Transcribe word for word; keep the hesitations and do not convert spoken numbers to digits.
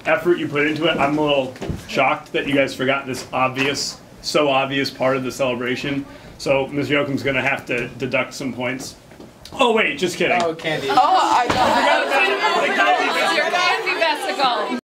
effort you put into it. I'm a little shocked that you guys forgot this obvious, so obvious part of the celebration. So Miz Yoakum's gonna have to deduct some points. Oh wait, just kidding. Oh, candy. Oh, I, I, I forgot about it. Your candy vesicle.